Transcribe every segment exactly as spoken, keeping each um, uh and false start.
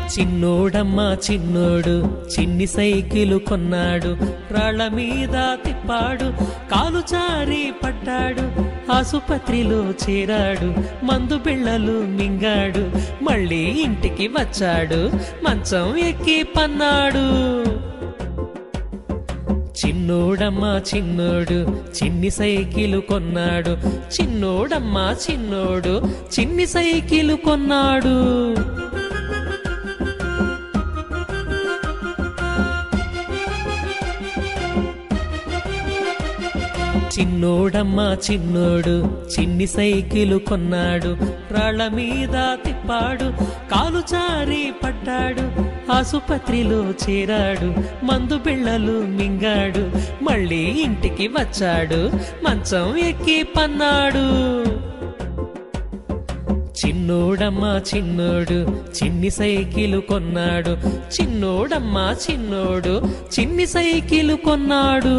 చిన్నోడమ్మ చిన్నోడు చిన్ని సైకిలు కొన్నాడు, రాళ్ల మీద తిప్పాడు, కాలు జారి పడ్డాడు, ఆసుపత్రిలో చేరాడు, మందు బిళ్ళలు మింగాడు, మళ్ళీ ఇంటికి వచ్చాడు, మంచం ఎక్కి పన్నాడు. చిన్నోడమ్మ చిన్నోడు చిన్ని సైకిలు కొన్నాడు, చిన్నోడమ్మ చిన్నోడు చిన్ని సైకిలు కొన్నాడు. చిన్నోడమ్మ చిన్నోడు చిన్ని సైకిలు కొన్నాడు, రాళ్ల మీద తిప్పాడు, కాలు జారి పడ్డాడు, ఆసుపత్రిలో చేరాడు, మందు బిళ్ళలు మింగాడు, మళ్ళీ ఇంటికి వచ్చాడు, మంచం ఎక్కి పన్నాడు. చిన్నోడమ్మ చిన్నోడు చిన్ని సైకిలు కొన్నాడు, చిన్నోడమ్మ చిన్నోడు చిన్ని సైకిలు కొన్నాడు.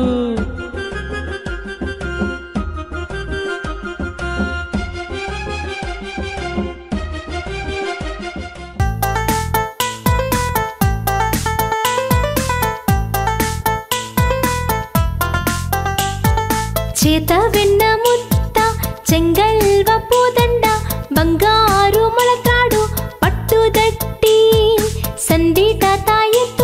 చేత వెన్న ముద్ద చెంగల్వ పూదండ బంగారు మొలతాడు పట్టుదట్టి సందీట తాయెత్త